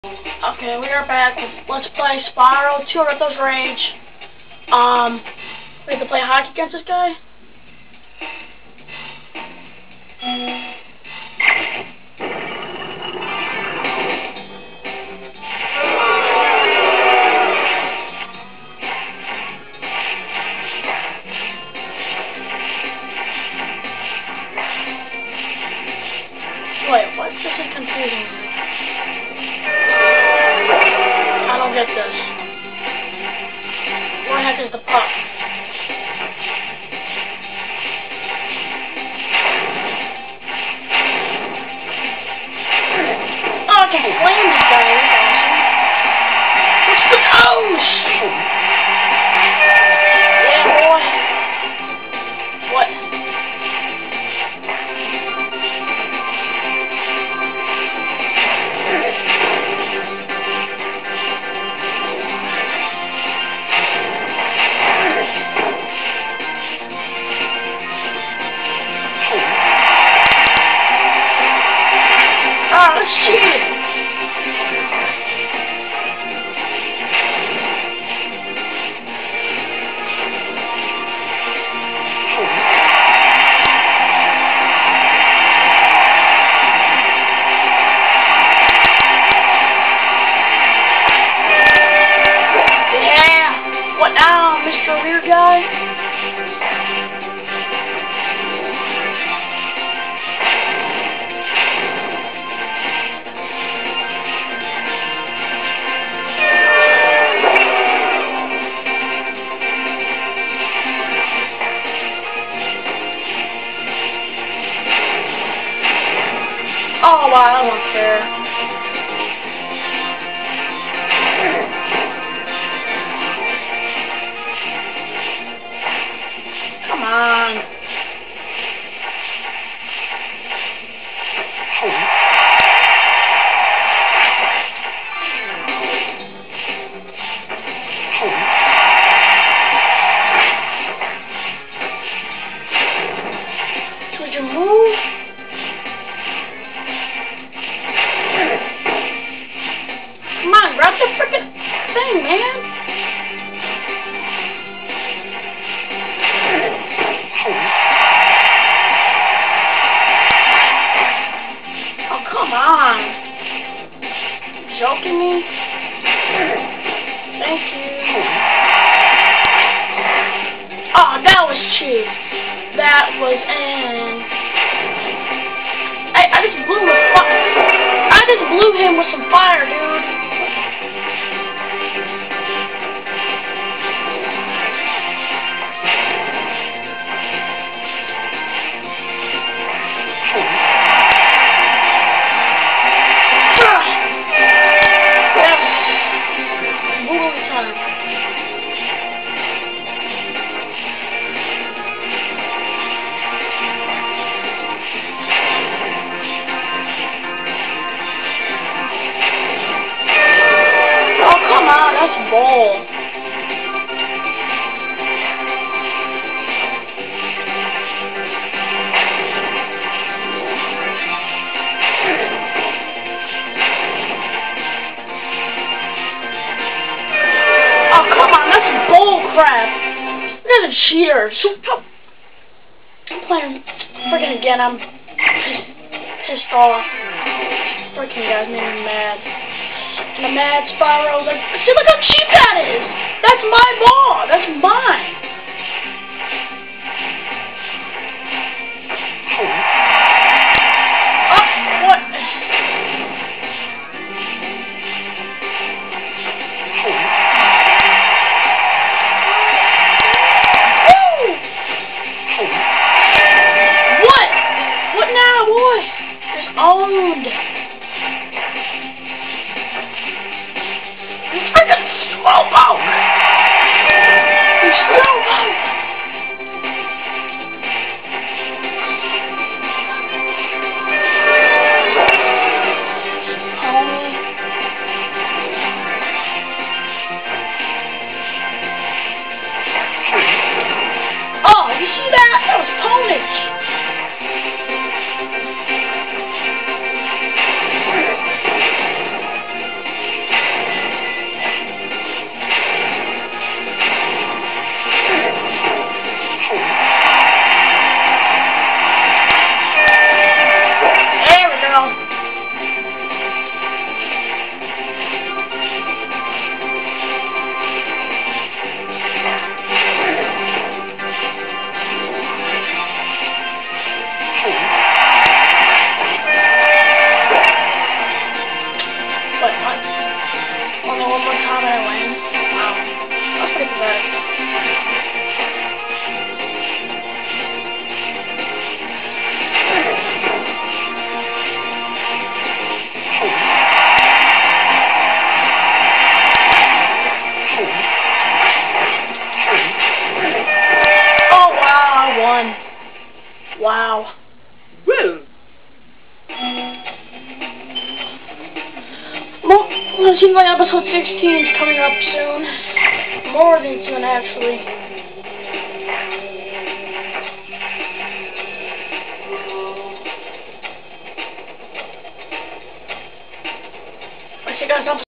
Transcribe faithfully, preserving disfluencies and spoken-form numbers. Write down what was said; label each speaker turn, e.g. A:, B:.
A: Okay, we are back with Let's Play Spyro two Rhythms of Rage. Um, we have to play hockey against this guy. Wait, what? This is confusing me. I don't get this. Where the heck is the puck? Oh, I can flame this guy. What's the nose? Yeah, boy. What? Ah, that's cheating. Yeah. What now, Mister Weird Guy? Oh wow, I don't care. Come on. Could you move? Come on, grab the frickin' thing, man. Oh, come on. Joking me? Thank you. Oh, that was cheap. That was in. I, I just blew with fire. I just blew him with some fire, dude. That's bull. Oh, come on, that's bull crap. You're a cheater. I'm playing freaking again. I'm pissed off. Freaking guys made me mad. And the mad Spyro's like, see, look how cheap that is! That's my ball! That's mine! Oh, what? Woo! What? What now, boy? It's owned. Slowpoke! He's slowpoke! Wow.
B: Well.
A: Well, it seems like episode sixteen is coming up soon. More than soon, actually.